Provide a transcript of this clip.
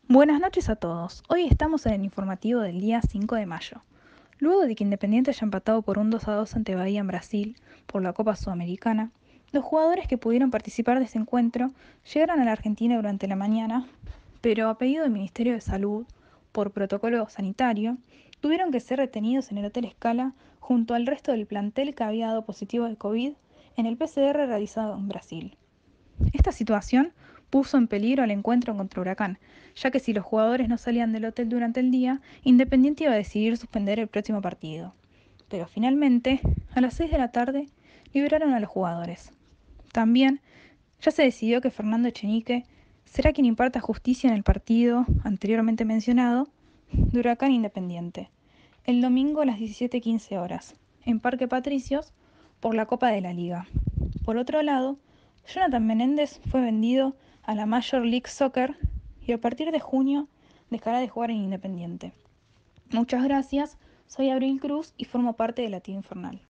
Buenas noches a todos. Hoy estamos en el informativo del día 5 de mayo. Luego de que Independiente haya empatado por un 2-2 ante Bahía en Brasil por la Copa Sudamericana, los jugadores que pudieron participar de ese encuentro llegaron a la Argentina durante la mañana, pero a pedido del Ministerio de Salud, por protocolo sanitario, tuvieron que ser retenidos en el Hotel Scala junto al resto del plantel que había dado positivo de COVID en el PCR realizado en Brasil. Esta situación puso en peligro el encuentro contra Huracán, ya que si los jugadores no salían del hotel durante el día, Independiente iba a decidir suspender el próximo partido. Pero finalmente, a las 6 de la tarde, liberaron a los jugadores. También ya se decidió que Fernando Echenique será quien imparta justicia en el partido anteriormente mencionado de Huracán Independiente, el domingo a las 17:15 horas, en Parque Patricios, por la Copa de la Liga. Por otro lado, Jonathan Menéndez fue vendido a la Major League Soccer y a partir de junio dejará de jugar en Independiente. Muchas gracias, soy Abril Cruz y formo parte de la Tía Infernal.